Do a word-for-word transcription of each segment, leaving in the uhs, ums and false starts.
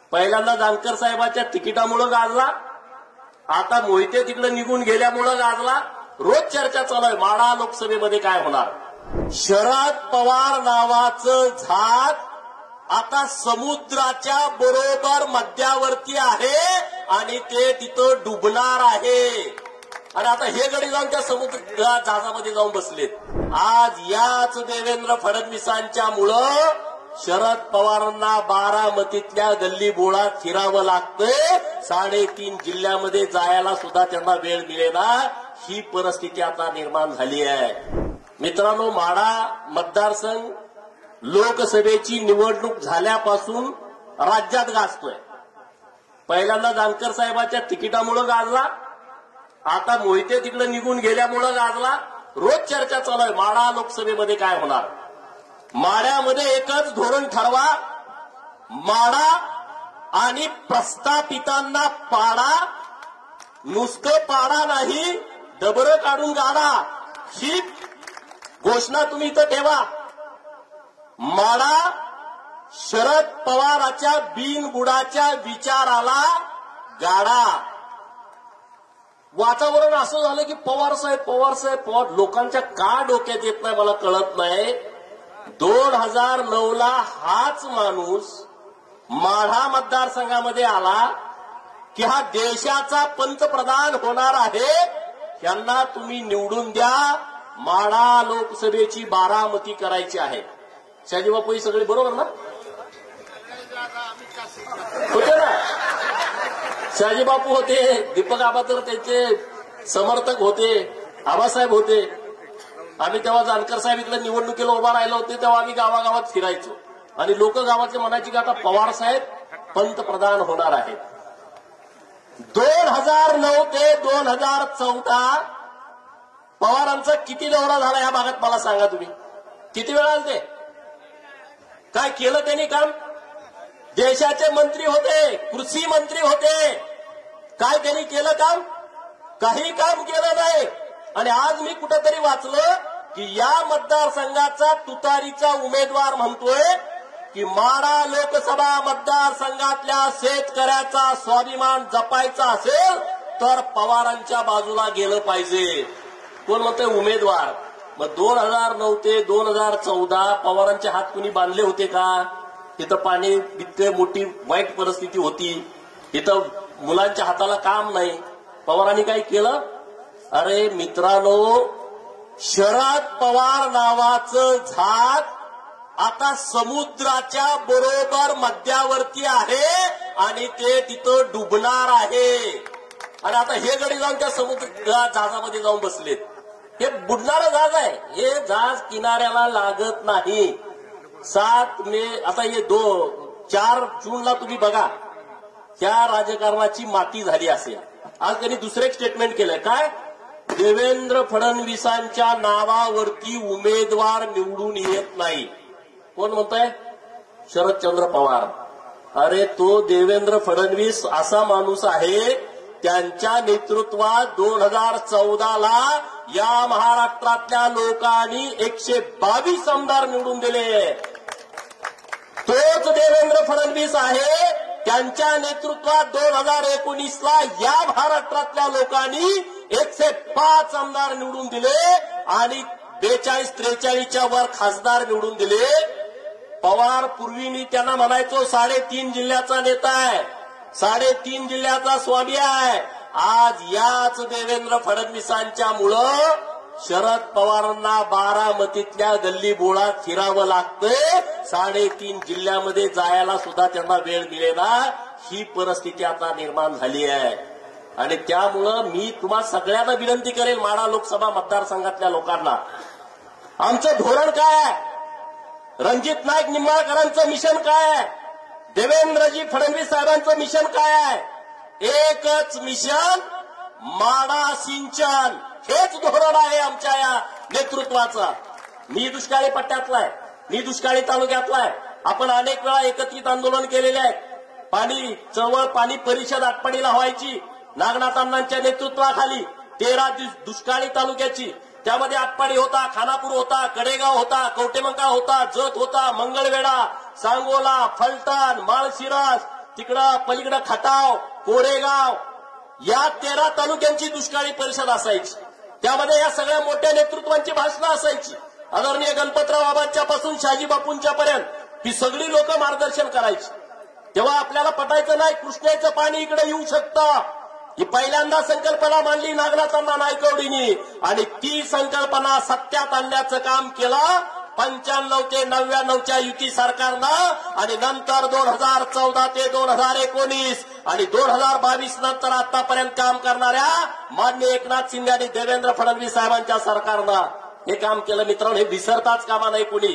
पहिल्यांदा जानकर साहेबांच्या तिकिटामुळे गाजला, आता मोहिते तिकडे निघून गेल्यामुळे गाजला. रोज चर्चा चालू आहे माढा लोकसभेमध्ये काय होणार. शरद पवार नावाचं झाड आता समुद्राच्या बरोबर मध्यावरती आहे आणि ते तिथं डुबणार आहे. आणि आता हे गडी जाऊन त्या समुद्र जहाजामध्ये जाऊन बसलेत. आज याच देवेंद्र फडणवीसांच्या मुळे शरद पवारांना बारामतीतल्या गल्ली बोळात फिरावं लागतंय. साडेतीन जिल्ह्यामध्ये जायला सुद्धा त्यांना वेळ मिळेना. ही परिस्थिती आता निर्माण झाली आहे. मित्रांनो, माढा मतदारसंघ लोकसभेची निवडणूक झाल्यापासून राज्यात गाजतोय. पहिल्यांदा जानकर साहेबांच्या तिकिटामुळे गाजला, आता मोहिते तिकडे निघून गेल्यामुळे गाजला. रोज चर्चा चालू आहे माढा लोकसभेमध्ये काय होणार. माढ्यामध्ये एकच धोरण ठरवा, माढा आणि प्रस्थापितांना पाडा. नुसतं पाडा नाही, डबरं काढून गाडा. ही घोषणा तुम्ही इथं ठेवा. माढा शरद पवाराच्या बिनबुडाच्या विचाराला गाडा. वातावरण असं झालं की पवार साहेब पवार साहेब पवार लोकांच्या का डोक्यात येत नाही मला कळत नाही. दोन हजार नऊ ला हाच माणूस माढा मतदारसंघामध्ये आला की हा देशाचा पंतप्रधान होणार आहे, यांना तुम्ही निवडून द्या, माढा लोकसभेची बारामती करायची आहे. शहाजी बापू ही सगळी बरोबर ना होते ना. शहाजी बापू होते, दीपक आबा तर त्यांचे समर्थक होते, आबासाहेब होते. आम्ही तेव्हा जानकर साहेब इकडे निवडणुकीला उभा राहिलो होते तेव्हा आम्ही गावागावात फिरायचो आणि लोक गावाचे म्हणायचे की आता पवार साहेब पंतप्रधान होणार आहेत. दोन हजार नऊ ते दोन हजार चौदा पवारांचा किती दौरा झाला या भागात मला सांगा तुम्ही. किती वेळा आले ते, काय केलं त्यांनी काम. देशाचे मंत्री होते, कृषी मंत्री होते, काय त्यांनी केलं काम. काही काम केलं नाही. आणि आज मी कुठेतरी वाचलं की या मतदारसंघाचा तुतारीचा उमेदवार म्हणतोय की माढा लोकसभा मतदारसंघातल्या शेतकऱ्याचा स्वाभिमान जपायचा असेल तर पवारांच्या बाजूला गेलं पाहिजे. कोण म्हणतोय उमेदवार. मग दोन हजार नऊ ते दोन हजार चौदा पवारांचे हात कुणी बांधले होते का. तिथं पाणी इतके मोठी वाईट परिस्थिती होती, इथं मुलांच्या हाताला काम नाही, पवारांनी काय केलं. अरे मित्रांनो, शरद पवार नावाचं झाड आता समुद्राच्या बरोबर मध्यावरती आहे आणि ते तिथं डुबणार आहे. आणि आता हे गडी जाऊन त्या समुद्र जहाजामध्ये जाऊन बसलेत. हे बुडणारं जहाज आहे. हे जहाज किनाऱ्याला लागत नाही. सात मे आता हे दो चार जूनला तुम्ही बघा त्या राजकारणाची माती झाली असेल. आज त्यांनी दुसरं एक स्टेटमेंट केलंय काय, देवेंद्र फडणवीसांच्या नावावरती उमेदवार निवडून येत नाही. कोण म्हणतंय, शरदचंद्र पवार. अरे तो देवेंद्र फडणवीस असा माणूस आहे, त्यांच्या नेतृत्वात दोन हजार चौदा ला या महाराष्ट्रातल्या लोकांनी एकशे बावीस आमदार निवडून दिले. तोच देवेंद्र फडणवीस आहे, त्यांच्या नेतृत्वात दोन हजार एकोणीस ला या महाराष्ट्रातल्या लोकांनी एकशे पाच आमदार निवडून दिले आणि बेचाळीस त्रेचाळीसच्या वर खासदार निवडून दिले. पवार पूर्वी मी त्यांना म्हणायचो साडेतीन जिल्ह्याचा नेता आहे, साडेतीन जिल्ह्याचा स्वामी आहे. आज याच देवेंद्र फडणवीसांच्या मुळे शरद पवारांना बारामतीतल्या गल्ली बोळात फिरावं लागतंय. साडेतीन जिल्ह्यामध्ये जायला सुद्धा त्यांना वेळ मिळेना. ही परिस्थिती आता निर्माण झाली आहे. आणि त्यामुळं मी तुम्हा सगळ्यांना विनंती करेल, माढा लोकसभा मतदारसंघातल्या लोकांना, आमचं धोरण काय आहे, रणजित नाईक निंबाळकरांचं मिशन काय आहे, देवेंद्रजी फडणवीस साहेबांचं मिशन काय आहे. एकच मिशन, माढा सिंचन. हेच धोरण आहे आमच्या या नेतृत्वाचं. मी दुष्काळी पट्ट्यातला आहे, मी दुष्काळी तालुक्यातला आहे. आपण अनेक वेळा एकत्रित आंदोलन केलेले आहे. पाणी चळवळ, पाणी परिषद आटपाडीला व्हायची नागनाथ अण्णांच्या नेतृत्वाखाली. तेरा दुष्काळी तालुक्याची, त्यामध्ये आटपाडी होता, खानापूर होता, कडेगाव होता, कवटेमंका होता, जत होता, मंगळवेढा, सांगोला, फलटण, माळशिरस, तिकडं पलीकडं खटाव, कोरेगाव या तेरा तालुक्यांची दुष्काळी परिषद असायची. त्यामध्ये या सगळ्या मोठ्या नेतृत्वांची भाषणं असायची. आदरणीय गणपतराव बाबांच्या पासून शहाजी बापूंच्या पर्यंत ही सगळी लोक मार्गदर्शन करायची. तेव्हा आपल्याला पटायचं नाही कृष्णेचं पाणी इकडे येऊ शकतं. ही पहिल्यांदा संकल्पना मांडली नागनाथांना नायकवडींनी आणि ती संकल्पना सत्यात आणण्याचं काम केलं पंच्याण्णव ते नव्याण्णवच्या युती सरकारनं आणि नंतर दोन हजार चौदा ते दोन हजार एकोणीस आणि दोन हजार बावीस नंतर आतापर्यंत काम करणाऱ्या माननीय एकनाथ शिंदे आणि देवेंद्र फडणवीस साहेबांच्या सरकारनं हे काम केलं. मित्रांनो, हे विसरताच कामा नाही कुणी.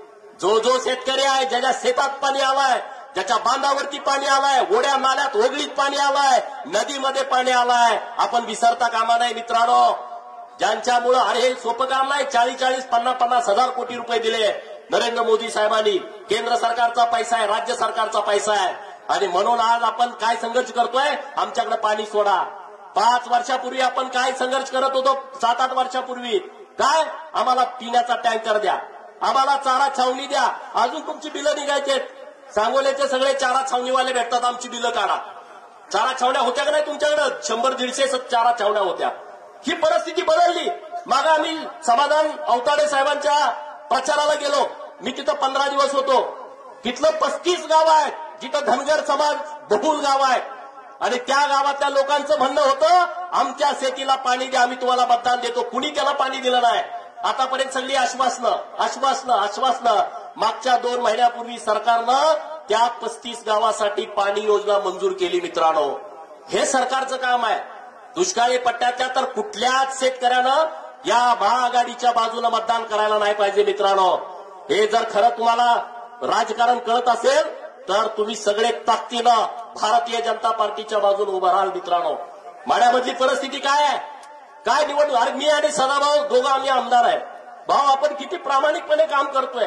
जो जो शेतकरी आहे, ज्याच्या शेतात पाणी आलाय, ज्याच्या बांधावरती पाणी आलाय, ओढ्या नाल्यात ओगळीत पाणी आलाय, नदीमध्ये पाणी आलाय, आपण विसरता कामा नाही मित्रांनो. ज्यांच्यामुळं अरे हे सोपं काम नाही. चाळीस चाळीस पन्नास पन्नास हजार कोटी रुपये दिले नरेंद्र मोदी साहेबांनी. केंद्र सरकारचा पैसा आहे, राज्य सरकारचा पैसा आहे आणि म्हणून आज आपण काय संघर्ष करतोय, आमच्याकडे पाणी सोडा. पाच वर्षापूर्वी आपण काय संघर्ष करत होतो, सात आठ वर्षापूर्वी काय आम्हाला पिण्याचा टँकर द्या, आम्हाला चारा छावणी द्या. अजून तुमची बिलं निघायचे. सांगोल्याचे सगळे चारा छावणीवाले भेटतात, आमची बिलं काढा. चारा छावण्या होत्या का नाही तुमच्याकडे? शंभर दीडशे चारा छावण्या होत्या. ही परिस्थिती बदलली. मागे आम्ही समाधान अवताडे साहेबांच्या प्रचाराला गेलो. मी तिथं पंधरा दिवस होतो. तिथलं पस्तीस गाव आहेत जिथं धनगर समाज बहुल गाव आहे आणि त्या गावातल्या लोकांचं म्हणणं होतं आमच्या शेतीला पाणी द्या, आम्ही तुम्हाला मतदान देतो. कुणी त्याला पाणी दिलं नाही. आतापर्यंत सगळी आश्वासनं आश्वासनं आश्वासनं. मागच्या दोन महिन्यापूर्वी सरकारनं त्या पस्तीस गावासाठी पाणी योजना मंजूर केली. मित्रांनो, हे सरकारचं काम आहे. दुष्काळी पट्ट्यातल्या तर कुठल्याच शेतकऱ्यानं या महाआघाडीच्या बाजूने मतदान करायला नाही पाहिजे. मित्रांनो, हे जर खरं तुम्हाला राजकारण कळत असेल तर तुम्ही सगळे ताकदीनं भारतीय जनता पार्टीच्या बाजूने उभं राहाल. मित्रांनो, माड्यामधली परिस्थिती काय आहे, काय निवडणूक. अरे मी आणि सदाभाऊ दोघं आम्ही आमदार आहे. भाऊ, आपण किती प्रामाणिकपणे काम करतोय.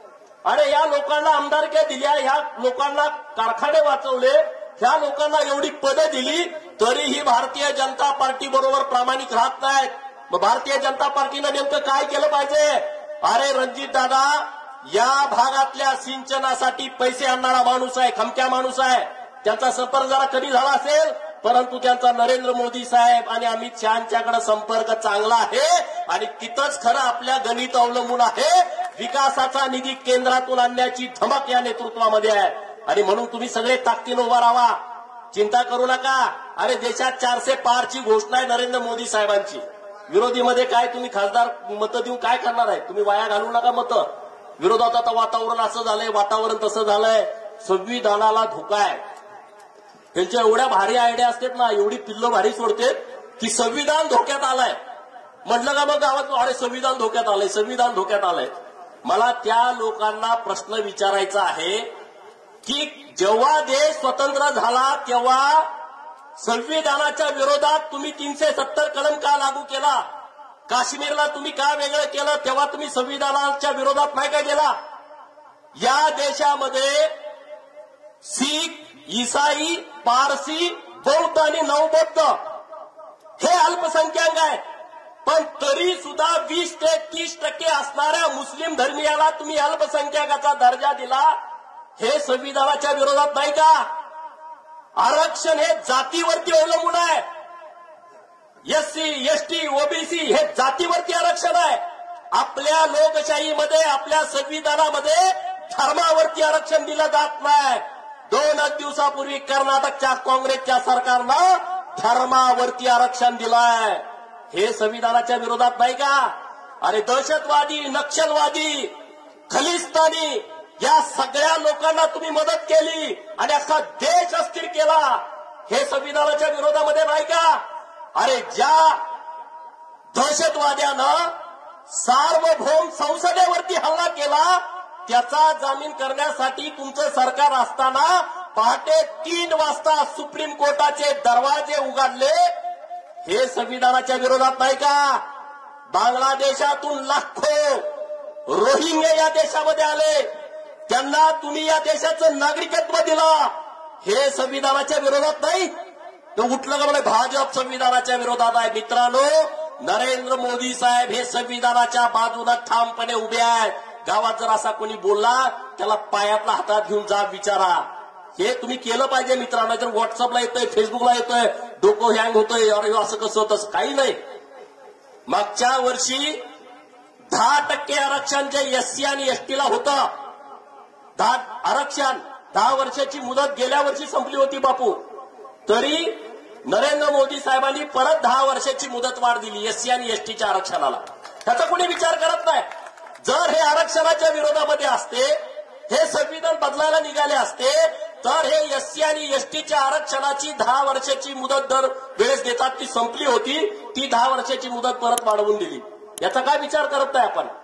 अरे या लोकांना आमदारक्या दिल्या, ह्या लोकांना कारखाने वाचवले, ह्या लोकांना एवढी पदं दिली, तरीही भारतीय जनता पार्टी बरोबर प्रामाणिक राहत नाहीत. मग भारतीय जनता पार्टीनं नेमकं काय केलं पाहिजे? अरे रणजित दादा या भागातल्या सिंचनासाठी पैसे आणणारा माणूस आहे, खमक्या माणूस आहे. त्यांचा संपर्क जरा कमी झाला असेल, परंतु त्यांचा नरेंद्र मोदी साहेब आणि अमित शहांच्याकडे संपर्क चांगला आहे आणि तिथंच खरं आपल्या गणित अवलंबून आहे. विकासाचा निधी केंद्रातून आणण्याची धमक या नेतृत्वामध्ये आहे आणि म्हणून तुम्ही सगळे ताकदीनं उभा राहा. चिंता करू नका. अरे देशात चारशे पारची घोषणा आहे नरेंद्र मोदी साहेबांची. विरोधीमध्ये काय तुम्ही खासदार मतं देऊन काय करणार आहे? तुम्ही वाया घालू नका मतं. विरोधात आता वातावरण असं झालंय, वातावरण तसं झालंय, संविधानाला धोका आहे. त्यांच्या एवढ्या भारी आयडिया असतात ना, एवढी पिल्लं भारी सोडते की संविधान धोक्यात आलाय म्हटलं का मग गावात अरे संविधान धोक्यात आलंय, संविधान धोक्यात आलंय. मला त्या लोकांना प्रश्न विचारायचा आहे की जेव्हा देश स्वतंत्र झाला तेव्हा संविधानाच्या विरोधात तुम्ही तीनशे सत्तर कलम का लागू केला? काश्मीरला तुम्ही का वेगळं केलं? तेव्हा तुम्ही संविधानाच्या विरोधात नाही का गेला? या देशामध्ये शीख, ईसाई, पारसी, बौद्ध आणि नवबौद्ध हे अल्पसंख्याक आहे, पण तरी सुद्धा वीस ते तीस टक्के असणाऱ्या मुस्लिम धर्मीयाला तुम्ही अल्पसंख्याकाचा दर्जा दिला. हे संविधानाच्या विरोधात नाही का? आरक्षण हे जातीवरती अवलंबून आहे. एससी, एसटी, ओबीसी हे जातीवरती आरक्षण आहे. आपल्या लोकशाहीमध्ये, आपल्या संविधानामध्ये धर्मावरती आरक्षण दिलं जात नाही. दोनच दिवसापूर्वी कर्नाटकच्या काँग्रेसच्या सरकारनं धर्मावरती आरक्षण दिलंय. हे संविधानाच्या विरोधात नाही का? अरे दहशतवादी, नक्षलवादी, खलिस्तानी या सगळ्या लोकांना तुम्ही मदत केली आणि अख्खा देश अस्थिर केला. हे संविधानाच्या विरोधामध्ये नाही का? अरे ज्या दहशतवाद्यानं सार्वभौम संसदेवरती हल्ला केला त्याचा जामीन करण्यासाठी तुमचं सरकार असताना पहाटे तीन वाजता सुप्रीम कोर्टाचे दरवाजे उघडले. हे संविधानाच्या विरोधात नाही का? बांगलादेशातून लाखो रोहिंग्या या देशामध्ये आले, त्यांना तुम्ही या देशाचं नागरिकत्व दिलं. हे संविधानाच्या विरोधात नाही? तो उठलं का म्हणजे भाजप संविधानाच्या विरोधात आहे. मित्रांनो, नरेंद्र मोदी साहेब हे संविधानाच्या बाजूने ठामपणे उभे आहेत. गावात जर असा कोणी बोलला त्याला पायातला हातात घेऊन जा विचारा. हे तुम्ही केलं पाहिजे मित्रांनो. तर व्हॉट्सअपला येतोय, फेसबुकला येतोय, डोकं हँग होतोय, अरे असं कसं तसं काही नाही. मागच्या वर्षी दहा टक्के आरक्षण जे एससी आणि एसटीला होतं, दहा आरक्षण दहा वर्षाची मुदत गेल्या वर्षी संपली होती बापू, तरी नरेंद्र मोदी साहेबांनी परत दहा वर्षाची मुदत वाढ दिली एससी आणि एसटीच्या आरक्षणाला. त्याचा कोणी विचार करत नाही. जर हे आरक्षणाच्या विरोधामध्ये असते, हे संविधान बदलायला निघाले असते, तर हे एससी आणि एसटीच्या आरक्षणाची दहा वर्षाची मुदत दर वेळेस देतात ती संपली होती, ती दहा वर्षाची मुदत परत वाढवून दिली. याचा काय विचार करत नाही आपण.